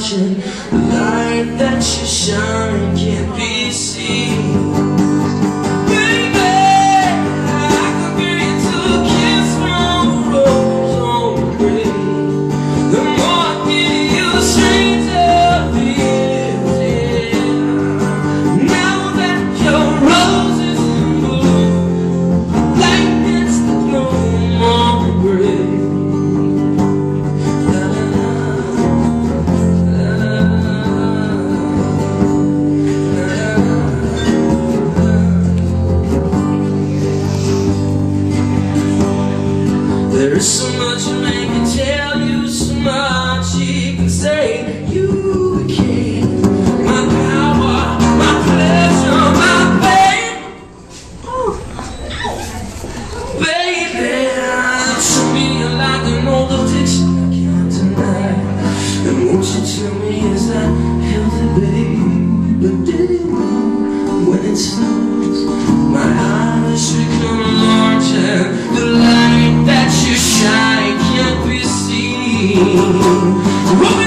watching. The light that you shine can't be seen. There's so much a man can tell you, so much he can say. You became my power, my pleasure, my pain. Baby, to me you're like an old addiction I can't deny. And won't you tell me, is that healthy, babe? But did you know when it snows, my eyes become large and the light that you shine can't be seen.